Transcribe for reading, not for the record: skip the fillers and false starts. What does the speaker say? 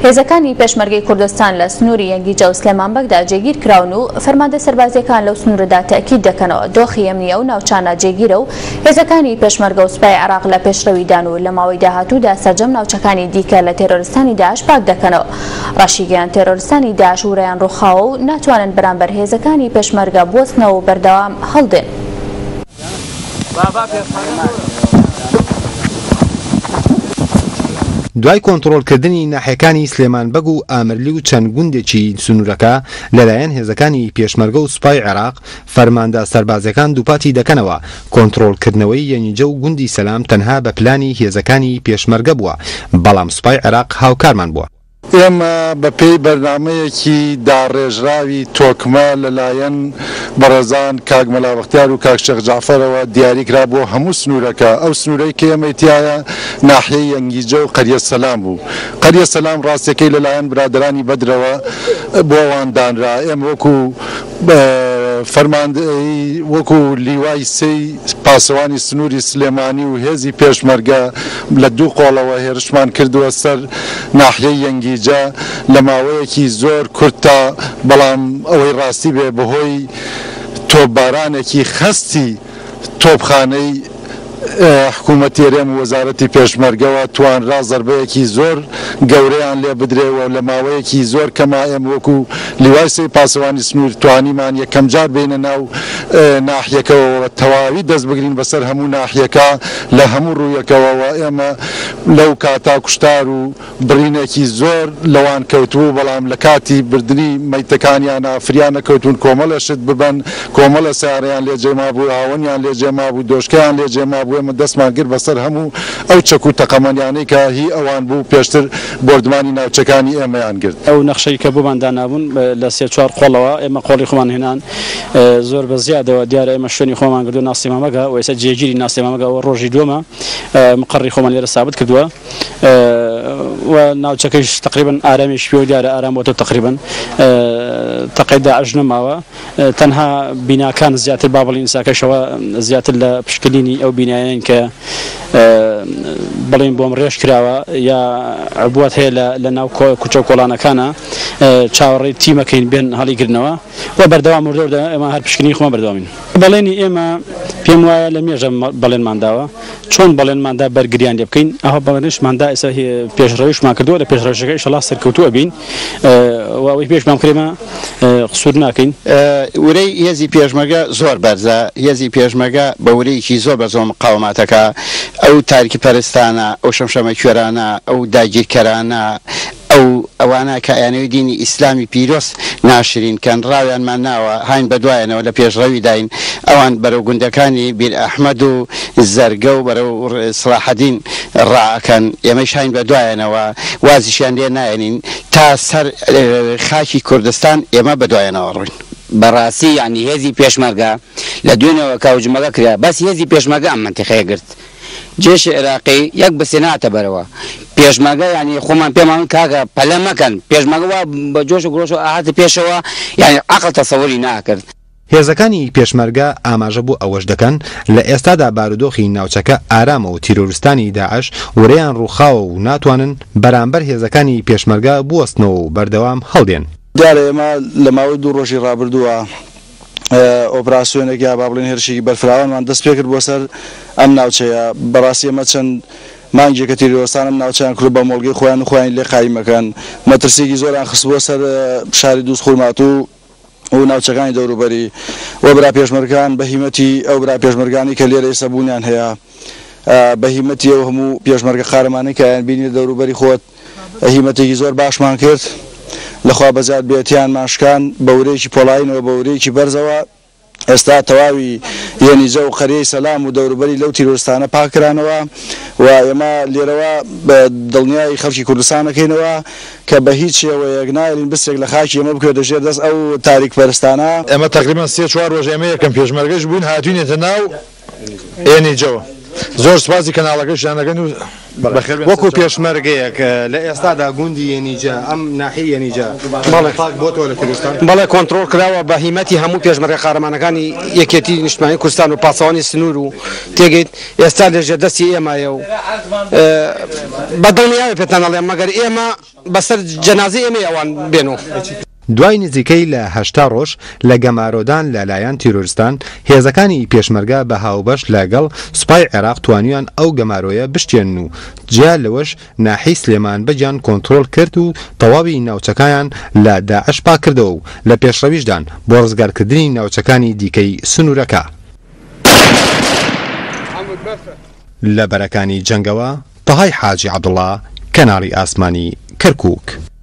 هێزەکانی پێشمەرگەی کوردستان لە سنووری یەنگیجە و سلێمانبەگدا جێگیر کراون و فەرماندە سەربازیەکان لەو سنوورەدا تاکید دەکەنەوە دۆخی ئەمنیە و ناوچانە جێگیرە و هێزەکانی پێشمەرگە و سوپای عێراق لە پێشڕەویدان و لە ماوەی داهاتوودا سەرجەم ناوچەکانی دیکە لە تێرۆریستانی داعش پاک دەکەنەوە. ڕاشیگەیان تێرۆریستانی داعش وڕێیان ڕووخاوە و ناتوانن بەرامبەر هێزەکانی پێشمەرگە بوەستنەوە و بەردەوام هەڵدێن. دوای کۆنتڕۆڵکردنی ناحیەکانی سلێمانبەگ و ئامرلی و چەند گوندێکی سنوورەکە لەلایەن هێزەکانی پێشمەرگە و سوپای عێراق فەرماندە سەربازەکان دووپاتی دەکەنەوە. کۆنتڕۆڵکردنەوەی یەنیجە و گوندی سەلام تەنها بە پلانی هێزەکانی پێشمەرگە بووە، بەڵام سوپای عێراق هاوکارمان بووە. ئێمە بەپێی بەرنامەیەکی داڕێژراوی تۆکمە لەلایەن بەڕێزان کاک مەلا بەختیار و کاک شێخ جعفەرەوە دیاریکرا بۆ هەموو سنوورەکە. ئەو سنوورەی کە ئێمە تایە ناحیەی یەنگیجە و قەریە سەلام بوو. قەریە سەلام ڕاستیەکەی لەلایەن برادرانی بەدرەوە بۆ ئەوان دانرا. ئێمە وەکو فەرماندەی وەکو لیوای سەی پاسەوانی سنووری سلێمانی و هێزی پێشمەرگە لە دوو قۆڵەوە هێرشمان کردووە سەر ناحیەی یەنگیجە لە ماوەیەکی زۆر کورتە، بەڵام ئەوەی ڕاستی بێ بەهۆی تۆپبارانێکی خستی تۆپخانەی حکوومەتی هێرێم و وەزارەتی پێشمەرگەوە توانرا زەربەیەکی زۆر گەورەیان لێ بدرێەوە لە ماوەیەکی زۆر کەما ئێمە وەکو لیوای سەی پاسەوانی سنوور توانیمان یەکەم جار بینە ناو ناحیەکەوە تەواوی دەست بگرین بەسەر هەموو ناحیەکە لە هەموو ڕوویەکەوەوە. ئێمە لەو کاتا کوشتار و بڕینێکی زۆر لەوان کەوتوو، بەڵام لە کاتی بردننی مەیتەکانیان ئافریانە کەوتون کۆمەڵەشت ببەن، کۆمەڵە سیارەیان لێ جێما بوو، هاوەنیان لێ جێما بوو، دۆشکیان لێ جێما بوو. ئێمە دەستمان کرد بەسەر هەموو ئەو چەک و تەقەمەنیانەی کە هی ئەوان بوو پێشتر بردمانی ناوچەکانی ئێمەیان کرد. ئەو نەخشەی کە بۆمان دانابوون لە سێ چوار قۆڵەوە ئێمە قۆڵی خۆمان هێنان زۆر بە زیادەوە دیارە ئێمە شوێنی خۆمان کردو ناسی مامەگە و ئێستا جێگیری ناسی مامەگەەوە ڕۆژی دووەمە مقڕی خۆمان لێرە سابت کردووە و ناوچەکەیش تقریبن ئارامیش پێ و دیارە ئارام بۆتە تقریبن تەقەی داعش نەماوە. تەنها بیناکان زیاتر با بڵین ساکەشەوە زیاتر لە پشکلینی ئەو بینایەن کە بڵین بۆم ڕێژ کراوە یا عبوات هەیە لە ناو کوچە و کۆڵانەکانە چاوەڕێی تیمەکەین بێن هەڵیگرنەوە و بەردەوام وردەدا ئێمە هەر پشکنی خۆمە بەردەوامین. بەڵێنی ئێمە پێم وایە لە مێژە بەڵێنمانداوە چۆن بەڵێنماندا بەرگریان لێ بکەین. ئەوە بەڵێنشماندا ئێستا پێشڕەویشمان کردووە لە پێشڕەویەکە ئینشەڵا سەرکەوتووە بین و ئەوەی پێشمان کرێمە قسوور ناکەین. ورەی هێزی پێشمەرگە زۆر بەرزە. هێزی پێشمەرگە بە ورەیەکی زۆر بەرزەوە مقاوماتەکە، ئەو تاریکی پەرستانە، ئەو شەمشەمە کوێرانە، ئەو داگیرکەرانە، ئەوانە کە ئەیانەوەی دینی ئیسلامی پیرۆست ناشرین کەن ڕاویانمان ناوە هاین بەدوایەنەوە لە پێشڕەوی داین. ئەوان بەرەو گوندەکانی بیر ئەحمەد و زەرگە و بەرەو سڵاحەدین ڕائەکەن، ئێمەش هاین بەدوایەنەوە وازیشیان لێ نایەنین تا سەر خاکی کوردستان ئێمە بەدوایەنەوە ڕوین. بەڕاستی یعنی هێزی پێشمەرگە لە دوێنەوە کاوجمەگە کرا بەس هێزی پێشمەرگە ئەم منتیقەیە گرت. جێشی عێراقی یەک بەسێناتە بەرەوە پێشمەرگە یعنی خۆمان پێمان کاگە پەلە مەکەن پێشمەرگەوە بە جۆش و گرۆش و ئاهاتە پێشەوە یعنی عەقڵ تەسەووری ناکرد. هێزەکانی پێشمەرگە ئاماژە بوو ئەوەش دەکەن لە ئێستادا بارودۆخی ناوچەکە ئارامە و تیرۆریستانی داعش وڕێیان ڕووخاوە و ناتوانن بەرامبەر هێزەکانی پێشمەرگە بوەستنەوە و بەردەوام هەڵدێن. دیارە ئێمە لە ماوەی دوو ڕۆژی ڕابردووە ئۆپراسیۆنێکی با بڵێن هێرشێکی بەرفراوانمان دەست پێ کرد بۆ سەر ئەم ناوچەیە. بەڕاستی ئێمە چەند مانگێکە تیرۆریستان ئەم ناوچیان کرد بە مۆڵگەی خۆیان و خۆیان لێ قایمەکەن. مەترسێکی زۆریان خستبووە سەر شاری دووس خورمات و ناوچەکانی دەوروبەری و برا پێشمەرگان بەهیمەتی ئەو برا پێشمەرگانی کە لێرە ئێستا بوونیان هەیە بەهیمەتی ئەو هەموو پێشمەرگە خارەمانەی کە یان بینی دەوروبەری خۆت هیمەتێکی زۆر باشمان کرد لەخوا بەزیاد بێتیان ماشکان بە ورەیەکی پۆڵاینەوە بە ورەیەکی بەرزەوە. ئێستا تەواوی یەنیجە و قەریەی سەلام و دەوروبەری لەو تیرۆریستانە پاکرانەوە و ئێمە لێرەوە بە دڵنیای خەڵکی کوردستانەکەینەوە کە بە هیچ شێوەیەک نایرین بستێک لە خاکی ئێمە بکوێ دەژێر دەست ئەو تاریک پەرستانە. ئێمە تقریبان 3-4 ڕۆژ ئێمە یەکەم پێشمەرگەش بووین هاتوینێتە ناو یەنیجەوە. زۆر سپاسی کەناڵەکەشیانەکەن و وەکو پێشمەرگەیەک لە ئێستادا گوندی یەنیجە ئەم ناحیەی یەنیجە پاک بۆتەوە لە کوردستان. بەڵێ کۆنتڕۆڵ کراوە بە هیمەتی هەموو پێشمەرگە قارەمانەکانی یەکێتی نیشتیمانی کوردستان و پاسەوانی سنوور و تێگەیت ئێستا لەژێر دەستی ئێمایە و بەدڵنیاوی پێتان دەڵێم مەگەر ئێمە بەسەر جەنازەی ئێمە ئەوان بێنەوە. دوای نزیکەی لە 8 ڕۆژ لە گەمارۆدان لەلایەن تیرۆریستان هێزەکانی پێشمەرگە بە هاوبەش لەگەڵ سوپای عێراق توانیان ئەو گەمارۆیە بشتێن و جیا لەوەش ناحی سلێمان بەجیان کۆنتڕۆل کرد و تەواوی ناوچەکانیان لە داعش پاک کردەوە و لە پێشڕەویشدان بۆ ڕزگارکردنی ناوچەکانی دیکەی سنوورەکە. لە بەرەکانی جەنگەوە تەهای حاجی عەبدوڵڵا، کەناڵی ئاسمانی کەرکووک.